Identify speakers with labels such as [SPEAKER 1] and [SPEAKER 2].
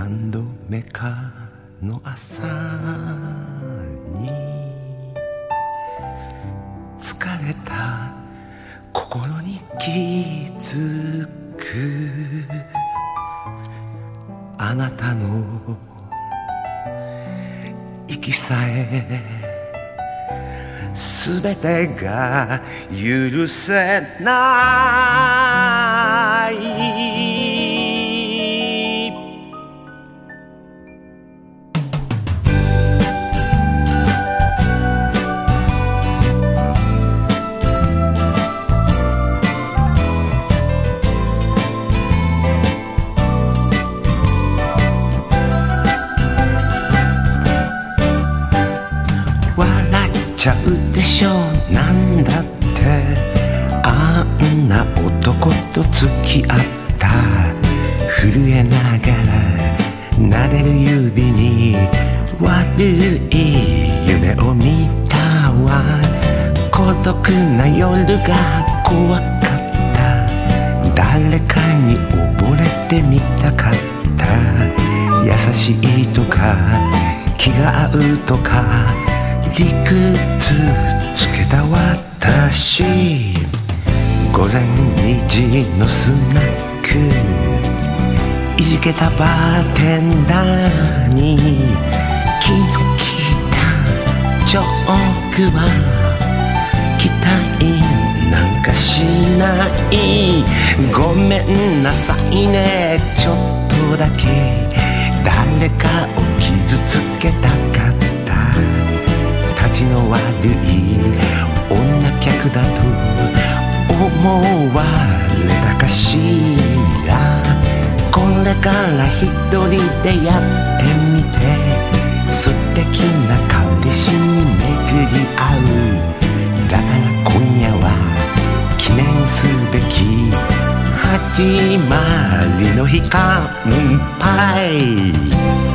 [SPEAKER 1] 何度目かの朝に疲れた心に気づくあなたの息さえ全てが許せないちゃうでしょなんだってあんな男と付き合った震えながら撫でる指に悪い夢を見たわ孤独な夜が怖かった誰かに溺れてみたかった優しいとか気が合うとか理屈つけた私午前2時のスナックいじけたバーテンダーに気の利いたジョークは期待なんかしないごめんなさいねちょっとだけ誰かを傷つけたかった立ちの悪い女客だと思われたかしらこれから一人でやってみて素敵な彼氏に巡り合うだから今夜は記念すべき始まりの日乾杯